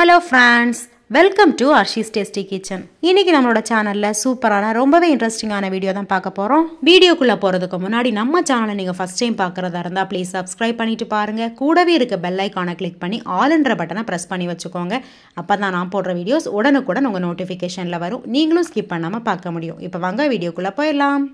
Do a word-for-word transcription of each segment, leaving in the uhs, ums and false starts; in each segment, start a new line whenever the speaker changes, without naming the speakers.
Hello friends, welcome to Arshi's Tasty Kitchen. இன்னைக்கு நம்மளோட சேனல்ல சூப்பரான ரொம்பவே இன்ட்ரஸ்டிங்கான வீடியோ தான் பார்க்க போறோம். வீடியோக்குள்ள போறதுக்கு முன்னாடி நம்ம சேனலை நீங்க ஃபர்ஸ்ட் டைம் பார்க்கறதா இருந்தா ப்ளீஸ் Subscribe பண்ணிட்டு பாருங்க. கூடவே இருக்க பெல் ஐகானை கிளிக் பண்ணி ஆல் என்ற பட்டனை பிரஸ் பண்ணி வச்சுக்கோங்க. அப்பதான் நான் போடுற வீடியோஸ் உடனுக்குடன் உங்க நோட்டிஃபிகேஷன்ல வரும். நீங்களும் ஸ்கிப் பண்ணாம பார்க்க முடியும். இப்போ வாங்க வீடியோக்குள்ள போயிடலாம்.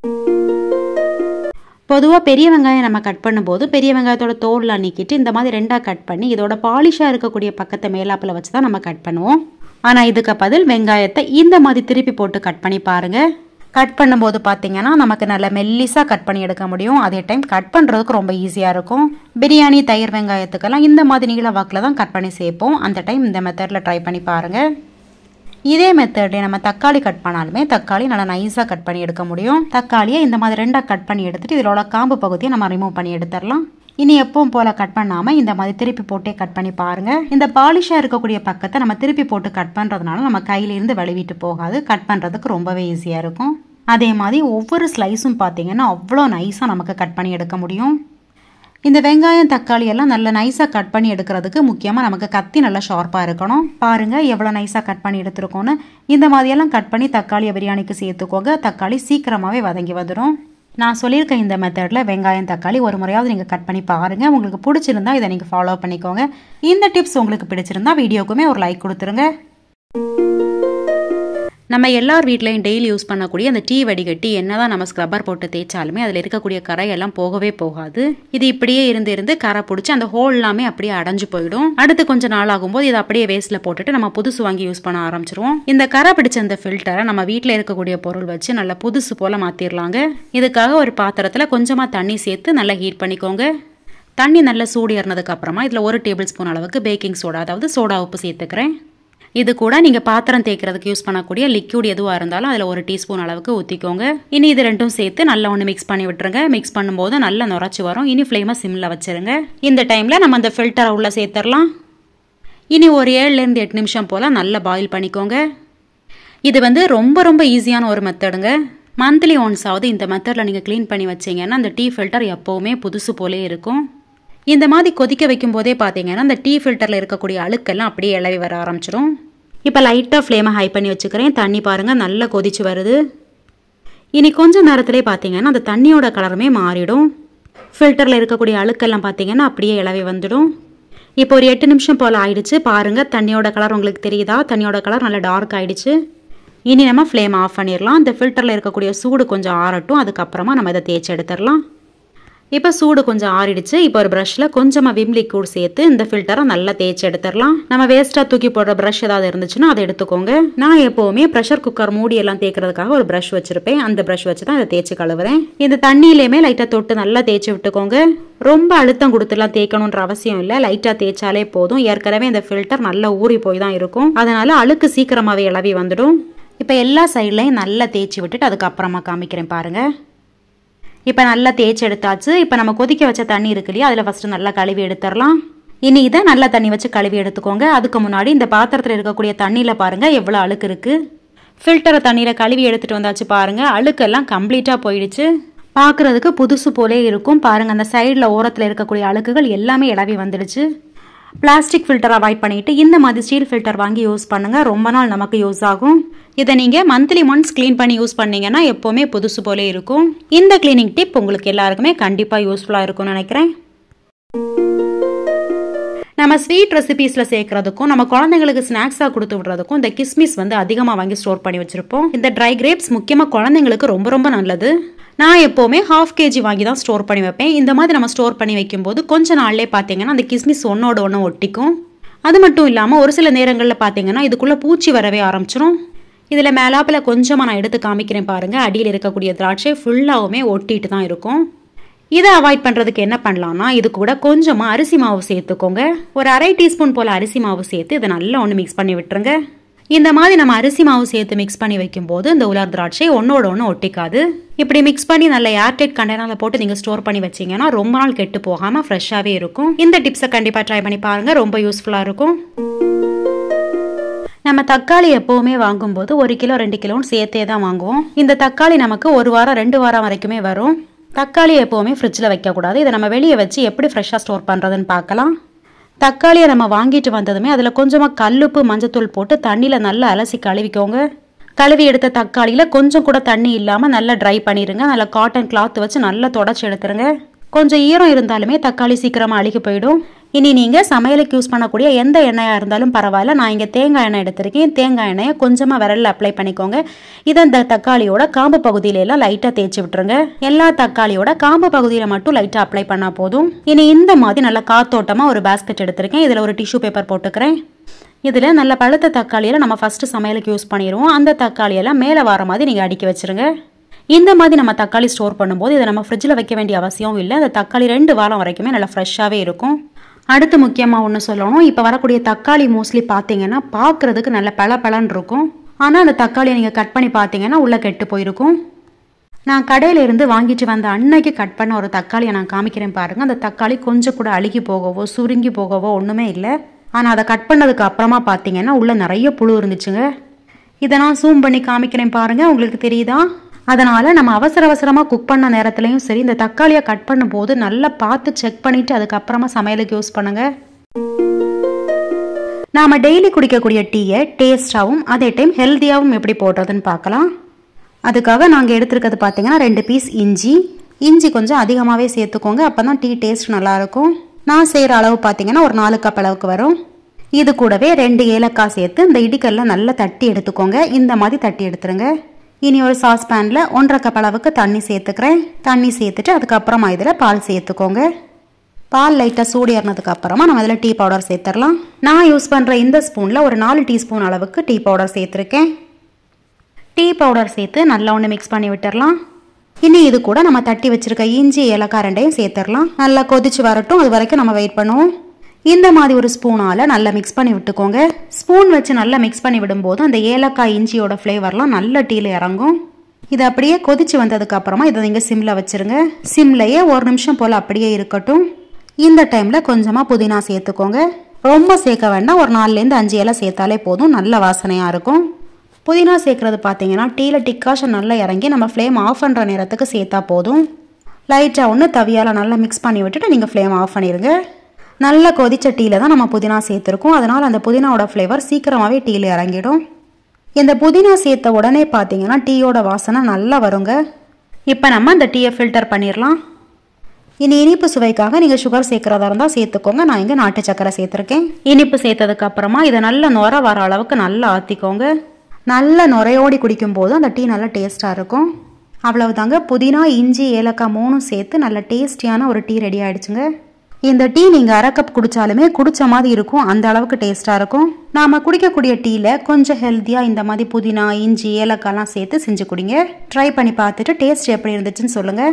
பொதுவாக பெரிய வெங்காயம் நம்ம கட் பண்ணும்போது பெரிய வெங்காயத்தோட தோல்லாம் நீக்கிட்டு இந்த மாதிரி ரெண்டாக கட் பண்ணி இதோட பாலிஷாக இருக்கக்கூடிய பக்கத்தை மேலாப்பில் வச்சு தான் நம்ம கட் பண்ணுவோம். ஆனால் இதுக்கு பதில் வெங்காயத்தை இந்த மாதிரி திருப்பி போட்டு கட் பண்ணி பாருங்கள். கட் பண்ணும்போது பார்த்தீங்கன்னா நமக்கு நல்ல மெல்லிஸாக கட் பண்ணி எடுக்க முடியும். அதே டைம் கட் பண்ணுறதுக்கு ரொம்ப ஈஸியாக இருக்கும். பிரியாணி தயிர் வெங்காயத்துக்கெல்லாம் இந்த மாதிரி நீள வாக்கில் தான் கட் பண்ணி சேர்ப்போம். அந்த டைம் இந்த மெத்தடில் ட்ரை பண்ணி பாருங்கள். இதே மெத்தட்லேயே நம்ம தக்காளி கட் பண்ணாலுமே தக்காளி நல்லா நைஸாக கட் பண்ணி எடுக்க முடியும். தக்காளியை இந்த மாதிரி ரெண்டாக கட் பண்ணி எடுத்துட்டு இதோட காம்பு பகுதியை நம்ம ரிமூவ் பண்ணி எடுத்துடலாம். இனி எப்பவும் போல் கட் பண்ணாமல் இந்த மாதிரி திருப்பி போட்டே கட் பண்ணி பாருங்கள். இந்த பாலிஷாக இருக்கக்கூடிய பக்கத்தை நம்ம திருப்பி போட்டு கட் பண்ணுறதுனால நம்ம கையிலேருந்து வழுவிட்டு போகாது. கட் பண்ணுறதுக்கு ரொம்பவே ஈஸியாக இருக்கும். அதே மாதிரி ஒவ்வொரு ஸ்லைஸும் பார்த்தீங்கன்னா அவ்வளோ நைஸாக நமக்கு கட் பண்ணி எடுக்க முடியும். இந்த வெங்காயம் தக்காளி எல்லாம் நல்லா நைஸாக கட் பண்ணி எடுக்கிறதுக்கு முக்கியமாக நமக்கு கத்தி நல்லா ஷார்ப்பாக இருக்கணும். பாருங்கள் எவ்வளோ நைஸாக கட் பண்ணி எடுத்துருக்கோன்னு. இந்த மாதிரியெல்லாம் கட் பண்ணி தக்காளியை பிரியாணிக்கு சேர்த்துக்கோங்க. தக்காளி சீக்கிரமாகவே வதங்கி வந்துடும். நான் சொல்லியிருக்க இந்த மெத்தடில் வெங்காயம் தக்காளி ஒரு முறையாவது நீங்கள் கட் பண்ணி பாருங்கள். உங்களுக்கு பிடிச்சிருந்தா இதை நீங்கள் ஃபாலோ பண்ணிக்கோங்க. இந்த டிப்ஸ் உங்களுக்கு பிடிச்சிருந்தா வீடியோக்குமே ஒரு லைக் கொடுத்துருங்க. நம்ம எல்லார் வீட்லையும் டெய்லி யூஸ் பண்ணக்கூடிய அந்த டீ வடிகட்டி என்னதான் நம்ம ஸ்க்ரப்பர் போட்டு தேய்ச்சாலுமே அதில் இருக்கக்கூடிய கரையெல்லாம் போகவே போகாது. இது இப்படியே இருந்து இருந்து கரை பிடிச்சி அந்த ஹோல் எல்லாமே அப்படியே அடைஞ்சு போயிடும். அடுத்து கொஞ்சம் நாள் ஆகும்போது இதை அப்படியே வேஸ்ட்டில் போட்டுட்டு நம்ம புதுசு வாங்கி யூஸ் பண்ண ஆரம்பிச்சிருவோம். இந்த கரை பிடிச்ச இந்த ஃபில்டரை நம்ம வீட்டில் இருக்கக்கூடிய பொருள் வச்சு நல்லா புதுசு போல் மாற்றிடலாங்க. இதுக்காக ஒரு பாத்திரத்தில் கொஞ்சமாக தண்ணி சேர்த்து நல்லா ஹீட் பண்ணிக்கோங்க. தண்ணி நல்லா சூடு ஏறினதுக்கு அப்புறமா இதில் ஒரு டேபிள் ஸ்பூன் அளவுக்கு பேக்கிங் சோடா அதாவது சோடா உப்பு சேர்த்துக்கிறேன். இது கூட நீங்கள் பாத்திரம் தேய்க்கிறதுக்கு யூஸ் பண்ணக்கூடிய லிக்யூட் எதுவாக இருந்தாலும் அதில் ஒரு டீஸ்பூன் அளவுக்கு ஊற்றிக்கோங்க. இனி இது ரெண்டும் சேர்த்து நல்லா ஒன்று மிக்ஸ் பண்ணி விட்டுருங்க. மிக்ஸ் பண்ணும்போது நல்லா நுரைச்சி வரும். இனி ஃப்ளேமை சிம்மில் வச்சுருங்க. இந்த டைமில் நம்ம அந்த ஃபில்டரை உள்ளே சேர்த்துடலாம். இனி ஒரு ஏழுலேருந்து எட்டு நிமிஷம் போல் நல்லா பாயில் பண்ணிக்கோங்க. இது வந்து ரொம்ப ரொம்ப ஈஸியான ஒரு மெத்தடுங்க. மந்த்லி ஒன்ஸ் ஆகுது இந்த மெத்தடில் நீங்கள் க்ளீன் பண்ணி வச்சிங்கன்னா அந்த டீ ஃபில்டர் எப்போவுமே புதுசு போலே இருக்கும். இந்த மாதிரி கொதிக்க வைக்கும் போதே பார்த்தீங்கன்னா அந்த டீ ஃபில்டரில் இருக்கக்கூடிய அழுக்கெல்லாம் அப்படியே இளவி வர ஆரம்பிச்சிடும். இப்போ லைட்டாக ஃப்ளேமை ஹை பண்ணி வச்சுக்கிறேன். தண்ணி பாருங்கள் நல்லா கொதிச்சு வருது. இனி கொஞ்சம் நேரத்திலே பார்த்தீங்கன்னா அந்த தண்ணியோட கலருமே மாறிடும். ஃபில்டரில் இருக்கக்கூடிய அழுக்கெல்லாம் பார்த்தீங்கன்னா அப்படியே இளவி வந்துடும். இப்போ ஒரு எட்டு நிமிஷம் போல் ஆயிடுச்சு. பாருங்கள் தண்ணியோட கலர் உங்களுக்கு தெரியுதா? தண்ணியோட கலர் நல்லா டார்க் ஆகிடுச்சு. இனி நம்ம ஃப்ளேம் ஆஃப் பண்ணிடலாம். இந்த ஃபில்டரில் இருக்கக்கூடிய சூடு கொஞ்சம் ஆறட்டும். அதுக்கப்புறமா நம்ம இதை தேய்ச்சி எடுத்துடலாம். இப்போ சூடு கொஞ்சம் ஆறிடுச்சு. இப்போ ஒரு ப்ரஷில் கொஞ்சமாக விம் லிக்விட் சேர்த்து இந்த ஃபில்டரை நல்லா தேய்ச்சி எடுத்துடலாம். நம்ம வேஸ்ட்டாக தூக்கி போடுற ப்ரஷ் ஏதாவது இருந்துச்சுன்னா அதை எடுத்துக்கோங்க. நான் எப்போவுமே ப்ரெஷர் குக்கர் மூடி எல்லாம் தேய்க்கிறதுக்காக ஒரு ப்ரஷ் வச்சுருப்பேன். அந்த ப்ரஷ் வச்சு தான் இதை தேய்ச்சி கழுவுறேன். இந்த தண்ணியிலையுமே லைட்டாக தொட்டு நல்லா தேய்ச்சி விட்டுக்கோங்க. ரொம்ப அழுத்தம் கொடுத்துலாம் தேய்க்கணுன்ற அவசியம் இல்லை. லைட்டாக தேய்ச்சாலே போதும். ஏற்கனவே இந்த ஃபில்டர் நல்லா ஊறி போய் தான் இருக்கும். அதனால் அழுக்கு சீக்கிரமாகவே இளவி வந்துடும். இப்போ எல்லா சைட்லையும் நல்லா தேய்ச்சி விட்டுட்டு அதுக்கப்புறமா காமிக்கிறேன் பாருங்கள். இப்போ நல்லா தேய்ச்சி எடுத்தாச்சு. இப்போ நம்ம கொதிக்க வச்ச தண்ணி இருக்கு இல்லையா, அதில் ஃபஸ்ட்டு நல்லா கழுவி எடுத்துடலாம். இனி இதை நல்லா தண்ணி வச்சு கழுவி எடுத்துக்கோங்க. அதுக்கு முன்னாடி இந்த பாத்திரத்தில் இருக்கக்கூடிய தண்ணியில் பாருங்கள் எவ்வளோ அழுக்கு இருக்குது. ஃபில்டரை தண்ணியில் கழுவி எடுத்துகிட்டு வந்தாச்சு பாருங்கள். அழுக்கெல்லாம் கம்ப்ளீட்டாக போயிடுச்சு. பார்க்குறதுக்கு புதுசு போலே இருக்கும். பாருங்கள் அந்த சைடில் ஓரத்தில் இருக்கக்கூடிய அழுக்குகள் எல்லாமே இளவி வந்துடுச்சு. பிளாஸ்டிக் ஃபில்டர் அவாய்ட் பண்ணிவிட்டு இந்த மாதிரி ஸ்டீல் ஃபில்டர் வாங்கி யூஸ் பண்ணுங்கள். ரொம்ப நாள் நமக்கு யூஸ் ஆகும். இதை நீங்கள் மந்த்லி ஒன்ஸ் க்ளீன் பண்ணி யூஸ் பண்ணிங்கன்னா எப்போவுமே புதுசு போலே இருக்கும். இந்த க்ளீனிங் டிப் உங்களுக்கு எல்லாருக்குமே கண்டிப்பாக யூஸ்ஃபுல்லாக இருக்கும்னு நினைக்கிறேன். நம்ம ஸ்வீட் ரெசிபீஸில் சேர்க்கறதுக்கும் நம்ம குழந்தைங்களுக்கு ஸ்நாக்ஸாக கொடுத்து விடுறதுக்கும் இந்த கிஸ்மிஸ் வந்து அதிகமாக வாங்கி ஸ்டோர் பண்ணி வச்சுருப்போம். இந்த ட்ரை கிரேப்ஸ் முக்கியமாக குழந்தைங்களுக்கு ரொம்ப ரொம்ப நல்லது. நான் எப்போவுமே ஹாஃப் கேஜி வாங்கி தான் ஸ்டோர் பண்ணி வைப்பேன். இந்த மாதிரி நம்ம ஸ்டோர் பண்ணி வைக்கும்போது கொஞ்ச நாள்லேயே பார்த்தீங்கன்னா அந்த கிஸ்மிஸ் ஒன்றோட ஒன்று ஒட்டிக்கும். அது மட்டும் இல்லாமல் ஒரு சில நேரங்களில் பார்த்தீங்கன்னா இதுக்குள்ளே பூச்சி வரவே ஆரம்பிச்சிடும். இதில் மேலாப்பில் கொஞ்சமாக நான் எடுத்து காமிக்கிறேன் பாருங்கள். அடியில் இருக்கக்கூடிய திராட்சை ஃபுல்லாகவுமே ஒட்டிட்டு தான் இருக்கும். இதை அவாய்ட் பண்ணுறதுக்கு என்ன பண்ணலாம்னா இது கூட கொஞ்சமாக அரிசி மாவு சேர்த்துக்கோங்க. ஒரு அரை டீஸ்பூன் போல் அரிசி மாவு சேர்த்து இதை நல்லா ஒன்று மிக்ஸ் பண்ணி விட்டுருங்க. இந்த மாதிரி நம்ம அரிசி மாவு சேர்த்து மிக்ஸ் பண்ணி வைக்கும்போது இந்த உலர் திராட்சை ஒன்றோட ஒன்று ஒட்டிக்காது. இப்படி மிக்ஸ் பண்ணி நல்ல ஏர்டைட் கண்டெய்னரில் போட்டு நீங்கள் ஸ்டோர் பண்ணி வச்சிங்கன்னா ரொம்ப நாள் கெட்டு போகாமல் ஃப்ரெஷ்ஷாகவே இருக்கும். இந்த டிப்ஸை கண்டிப்பாக ட்ரை பண்ணி பாருங்கள். ரொம்ப யூஸ்ஃபுல்லாக இருக்கும். நம்ம தக்காளி எப்போவுமே வாங்கும்போது ஒரு கிலோ ரெண்டு கிலோன்னு சேர்த்தே தான் வாங்குவோம். இந்த தக்காளி நமக்கு ஒரு வாரம் ரெண்டு வாரம் வரைக்குமே வரும். தக்காளி எப்போவுமே ஃப்ரிட்ஜில் வைக்கக்கூடாது. இதை நம்ம வெளியே வச்சு எப்படி ஃப்ரெஷ்ஷாக ஸ்டோர் பண்ணுறதுன்னு பார்க்கலாம். தக்காளியை நம்ம வாங்கிட்டு வந்ததுமே அதில் கொஞ்சமாக கல்லுப்பு மஞ்சத்தூள் போட்டு தண்ணியில் நல்லா அலசி கழுவிக்கோங்க. கழுவி எடுத்த தக்காளியில் கொஞ்சம் கூட தண்ணி இல்லாமல் நல்லா ட்ரை பண்ணிடுங்க. நல்லா காட்டன் கிளாத் வச்சு நல்லா தொடச்சி எடுத்துருங்க. கொஞ்சம் ஈரம் இருந்தாலுமே தக்காளி சீக்கிரமாக அழுகி போயிடும். இனி நீங்கள் சமையலுக்கு யூஸ் பண்ணக்கூடிய எந்த எண்ணெயாக இருந்தாலும் பரவாயில்ல. நான் இங்கே தேங்காய் எண்ணெய் எடுத்திருக்கேன். தேங்காய் எண்ணெயை கொஞ்சமாக விரலில் அப்ளை பண்ணிக்கோங்க. இதை இந்த தக்காளியோட காம்பு பகுதியிலெல்லாம் லைட்டாக தேய்ச்சி விட்டுருங்க. எல்லா தக்காளியோட காம்பு பகுதியில் மட்டும் லைட்டாக அப்ளை பண்ணால் போதும். இனி இந்த மாதிரி நல்லா காத்தோட்டமாக ஒரு பேஸ்கெட் எடுத்திருக்கேன். இதில் ஒரு டிஷ்யூ பேப்பர் போட்டுக்கிறேன். இதில் நல்ல பழுத்த தக்காளியில் நம்ம ஃபஸ்ட்டு சமையலுக்கு யூஸ் பண்ணிடுவோம். அந்த தக்காளியெல்லாம் மேலே வர மாதிரி நீங்கள் அடுக்கி வச்சுருங்க. இந்த மாதிரி நம்ம தக்காளி ஸ்டோர் பண்ணும்போது இதை நம்ம ஃப்ரிட்ஜில் வைக்க வேண்டிய அவசியம் இல்லை. அந்த தக்காளி ரெண்டு வாரம் வரைக்குமே நல்லா ஃப்ரெஷ்ஷாகவே இருக்கும். அடுத்து முக்கியமாக ஒன்று சொல்லணும். இப்போ வரக்கூடிய தக்காளி மோஸ்ட்லி பார்த்தீங்கன்னா பார்க்குறதுக்கு நல்ல பல பலன்னு இருக்கும். ஆனால் அந்த தக்காளியை நீங்கள் கட் பண்ணி பார்த்தீங்கன்னா உள்ளே கெட்டு போயிருக்கும். நான் கடையிலேருந்து வாங்கிட்டு வந்த அன்னைக்கு கட் பண்ண ஒரு தக்காளியை நான் காமிக்கிறேன் பாருங்கள். அந்த தக்காளி கொஞ்சம் கூட அழுகி போகவோ சுருங்கி போகவோ ஒன்றுமே இல்லை. ஆனால் அதை கட் பண்ணதுக்கு அப்புறமா பார்த்தீங்கன்னா உள்ளே நிறைய புழு இருந்துச்சுங்க. இதை நான் ஜூம் பண்ணி காமிக்கிறேன் பாருங்கள், உங்களுக்கு தெரியுதா? அதனால் நம்ம அவசர அவசரமாக குக் பண்ண நேரத்துலையும் சரி இந்த தக்காளியை கட் பண்ணும்போது நல்லா பார்த்து செக் பண்ணிவிட்டு அதுக்கப்புறமா சமையலுக்கு யூஸ் பண்ணுங்கள். நாம் டெய்லி குடிக்கக்கூடிய டீயை டேஸ்ட்டாகவும் அதே டைம் ஹெல்த்தியாகவும் எப்படி போடுறதுன்னு பார்க்கலாம். அதுக்காக நாங்கள் எடுத்துருக்கிறது பார்த்தீங்கன்னா ரெண்டு பீஸ் இஞ்சி. இஞ்சி கொஞ்சம் அதிகமாகவே சேர்த்துக்கோங்க, அப்போ தான் டீ டேஸ்ட் நல்லாயிருக்கும். நான் செய்கிற அளவு பார்த்தீங்கன்னா ஒரு நாலு கப் அளவுக்கு வரும். இது கூடவே ரெண்டு ஏலக்காய் சேர்த்து இந்த இடிக்கல்ல நல்லா தட்டி எடுத்துக்கோங்க. இந்த மாதிரி தட்டி எடுத்துருங்க. இனி ஒரு சாஸ் பேனில் ஒன்றரை கப் அளவுக்கு தண்ணி சேர்த்துக்கிறேன். தண்ணி சேர்த்துட்டு அதுக்கப்புறமா இதில் பால் சேர்த்துக்கோங்க. பால் லைட்டாக சூடு ஏறினதுக்கு அப்புறமா நம்ம இதில் டீ பவுடர் சேர்த்துடலாம். நான் யூஸ் பண்ணுற இந்த ஸ்பூனில் ஒரு நாலு டீஸ்பூன் அளவுக்கு டீ பவுடர் சேர்த்துருக்கேன். டீ பவுடர் சேர்த்து நல்லா ஒன்று மிக்ஸ் பண்ணி விட்டுடலாம். இனி இது கூட நம்ம தட்டி வச்சிருக்க இஞ்சி ஏலக்காய் ரெண்டையும் சேர்த்துடலாம். நல்லா கொதிச்சு வரட்டும், அது வரைக்கும் நம்ம வெயிட் பண்ணுவோம். இந்த மாதிரி ஒரு ஸ்பூனால் நல்லா மிக்ஸ் பண்ணி விட்டுக்கோங்க. ஸ்பூன் வச்சு நல்லா மிக்ஸ் பண்ணி விடும்போது அந்த ஏலக்காய் இஞ்சியோட ஃப்ளேவர்லாம் நல்ல டீயில் இறங்கும். இது அப்படியே கொதிச்சு வந்ததுக்கு அப்புறமா இதை நீங்கள் சிம்மில் வச்சுருங்க. சிம்லையே ஒரு நிமிஷம் போல் அப்படியே இருக்கட்டும். இந்த டைமில் கொஞ்சமாக புதினா சேர்த்துக்கோங்க. ரொம்ப சேர்க்க வேண்டாம், ஒரு நாலுலேருந்து அஞ்சு இலை சேர்த்தாலே போதும், நல்ல வாசனையாக இருக்கும். புதினா சேர்க்குறது பார்த்தீங்கன்னா டீயில் டிக்காஷன் நல்லா இறங்கி நம்ம ஃப்ளேம் ஆஃப் பண்ணுற நேரத்துக்கு சேர்த்தா போதும். லைட்டாக ஒன்று தவியால் நல்லா மிக்ஸ் பண்ணி விட்டுட்டு நீங்கள் ஃப்ளேம் ஆஃப் பண்ணிடுங்க. நல்ல கொதிச்ச டீயில் தான் நம்ம புதினா சேர்த்துருக்கோம். அதனால் அந்த புதினாவோட ஃப்ளேவர் சீக்கிரமாகவே டீயில் இறங்கிடும். இந்த புதினா சேர்த்த உடனே பார்த்தீங்கன்னா டீயோட வாசனை நல்லா வருங்க. இப்போ நம்ம இந்த டீயை ஃபில்டர் பண்ணிடலாம். இனி இனிப்பு சுவைக்காக நீங்கள் சுகர் சேர்க்குறதா இருந்தால் சேர்த்துக்கோங்க. நான் இங்கே நாட்டு சக்கரை சேர்த்துருக்கேன். இனிப்பு சேர்த்ததுக்கு அப்புறமா இதை நல்ல நுர வர அளவுக்கு நல்லா ஆற்றிக்கோங்க. நல்ல நுரையோடி குடிக்கும்போது அந்த டீ நல்லா டேஸ்ட்டாக இருக்கும். அவ்வளவுதாங்க, புதினா இஞ்சி ஏலக்காய் மூணும் சேர்த்து நல்ல டேஸ்டியான ஒரு டீ ரெடி ஆகிடுச்சுங்க. இந்த டீ நீங்கள் அரை கப் குடித்தாலுமே குடித்த மாதிரி இருக்கும், அந்த அளவுக்கு டேஸ்ட்டாக இருக்கும். நாம் குடிக்கக்கூடிய டீயில் கொஞ்சம் ஹெல்த்தியாக இந்த மாதிரி புதினா இஞ்சி ஏலக்காய்லாம் சேர்த்து செஞ்சு குடிங்க. ட்ரை பண்ணி பார்த்துட்டு டேஸ்ட் எப்படி இருந்துச்சுன்னு சொல்லுங்கள்.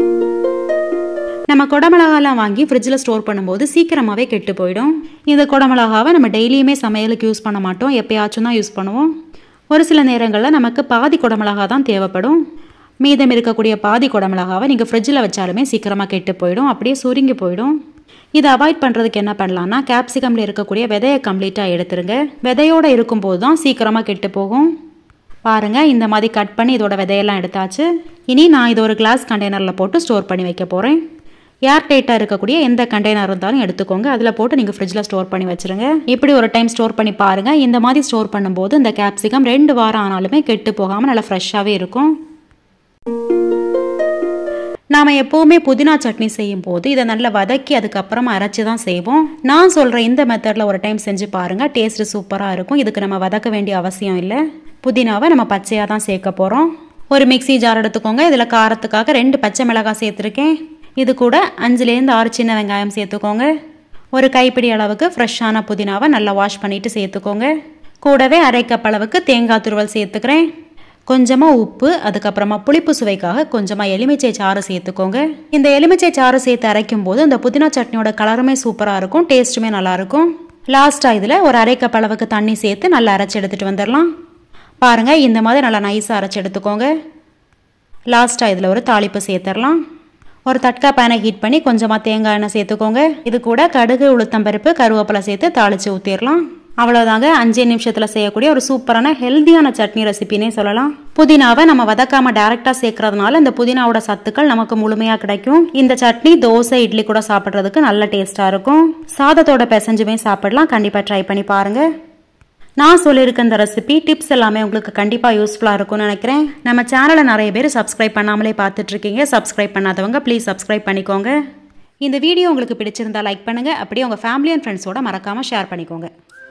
நம்ம குடமிளகாலாம் வாங்கி ஃப்ரிட்ஜில் ஸ்டோர் பண்ணும்போது சீக்கிரமாகவே கெட்டு போயிடும். இந்த குடமிளகாவை நம்ம டெய்லியுமே சமையலுக்கு யூஸ் பண்ண மாட்டோம், எப்பயாச்சும் தான் யூஸ் பண்ணுவோம். ஒரு சில நேரங்களில் நமக்கு பாதி குடமிளகா தான் தேவைப்படும். மீதம் இருக்கக்கூடிய பாதி குடமிளகாவை நீங்கள் ஃப்ரிட்ஜில் வச்சாலுமே சீக்கிரமாக கெட்டு போயிடும், அப்படியே சுருங்கி போயிடும். இதை அவாய்ட் பண்ணுறதுக்கு என்ன பண்ணலான்னா கேப்சிகமில் இருக்கக்கூடிய விதையை கம்ப்ளீட்டாக எடுத்துருங்க. விதையோடு இருக்கும்போது தான் சீக்கிரமாக கெட்டு போகும். பாருங்கள், இந்த மாதிரி கட் பண்ணி இதோட விதையெல்லாம் எடுத்தாச்சு. இனி நான் இதை ஒரு கிளாஸ் கண்டெய்னரில் போட்டு ஸ்டோர் பண்ணி வைக்க போகிறேன். ஏர் டைட்டாக இருக்கக்கூடிய எந்த கண்டெய்னர் இருந்தாலும் எடுத்துக்கோங்க. அதில் போட்டு நீங்கள் ஃப்ரிட்ஜில் ஸ்டோர் பண்ணி வச்சுருங்க. இப்படி ஒரு டைம் ஸ்டோர் பண்ணி பாருங்கள். இந்த மாதிரி ஸ்டோர் பண்ணும்போது இந்த கேப்சிகம் ரெண்டு வாரம் ஆனாலுமே கெட்டு போகாமல் நல்லா ஃப்ரெஷ்ஷாகவே இருக்கும். நாம் எப்போவுமே புதினா சட்னி செய்யும் போது இதை நல்லா வதக்கி அதுக்கப்புறமா அரைச்சி தான் செய்வோம். நான் சொல்கிற இந்த மெத்தடில் ஒரு டைம் செஞ்சு பாருங்கள், டேஸ்ட்டு சூப்பராக இருக்கும். இதுக்கு நம்ம வதக்க வேண்டிய அவசியம் இல்லை. புதினாவை நம்ம பச்சையாக தான் சேர்க்க போகிறோம். ஒரு மிக்சி ஜார் எடுத்துக்கோங்க. இதில் காரத்துக்காக ரெண்டு பச்சை மிளகாய் சேர்த்துருக்கேன். இது கூட அஞ்சுலேருந்து ஆறு சின்ன வெங்காயம் சேர்த்துக்கோங்க. ஒரு கைப்பிடி அளவுக்கு ஃப்ரெஷ்ஷான புதினாவை நல்லா வாஷ் பண்ணிவிட்டு சேர்த்துக்கோங்க. கூடவே அரை கப் அளவுக்கு தேங்காய் துருவல் சேர்த்துக்கிறேன். கொஞ்சமாக உப்பு, அதுக்கப்புறமா புளிப்பு சுவைக்காக கொஞ்சமாக எலுமிச்சை சாறு சேர்த்துக்கோங்க. இந்த எலுமிச்சை சாறு சேர்த்து அரைக்கும் போது இந்த புதினா சட்னியோட கலருமே சூப்பராக இருக்கும், டேஸ்ட்டுமே நல்லாயிருக்கும். லாஸ்ட்டாக இதில் ஒரு அரை கப் அளவுக்கு தண்ணி சேர்த்து நல்லா அரைச்சி எடுத்துகிட்டு வந்துடலாம். பாருங்கள், இந்த மாதிரி நல்லா நைஸாக அரைச்சி எடுத்துக்கோங்க. லாஸ்ட்டாக இதில் ஒரு தாளிப்பு சேர்த்துடலாம். ஒரு தட்கா பேனை ஹீட் பண்ணி கொஞ்சமாக தேங்காய் எண்ணெய் சேர்த்துக்கோங்க. இது கூட கடுகு உளுத்தம்பருப்பு கருவேப்பிலை சேர்த்து தாளித்து ஊற்றிடலாம். அவ்வளோதாங்க, அஞ்சே நிமிஷத்தில் செய்யக்கூடிய ஒரு சூப்பரான ஹெல்த்தியான சட்னி ரெசிபினே சொல்லலாம். புதினாவை நம்ம வதக்காம டைரெக்டாக சேர்க்கறதுனால இந்த புதினாவோட சத்துக்கள் நமக்கு முழுமையாக கிடைக்கும். இந்த சட்னி தோசை இட்லி கூட சாப்பிட்றதுக்கு நல்ல டேஸ்ட்டாக இருக்கும். சாதத்தோட பிசைஞ்சுமே சாப்பிடலாம். கண்டிப்பாக ட்ரை பண்ணி பாருங்கள். நான் சொல்லியிருக்க இந்த ரெசிபி டிப்ஸ் எல்லாமே உங்களுக்கு கண்டிப்பாக யூஸ்ஃபுல்லாக இருக்கும்னு நினைக்கிறேன். நம்ம சேனலை நிறைய பேர் சப்ஸ்கிரைப் பண்ணாமலே பார்த்துட்ருக்கீங்க. சப்ஸ்கிரைப் பண்ணாதவங்க ப்ளீஸ் சப்ஸ்கிரைப் பண்ணிக்கோங்க. இந்த வீடியோ உங்களுக்கு பிடிச்சிருந்தா லைக் பண்ணுங்கள். அப்படியே உங்கள் ஃபேமிலி அண்ட் ஃப்ரெண்ட்ஸோட மறக்காமல் ஷேர் பண்ணிக்கோங்க.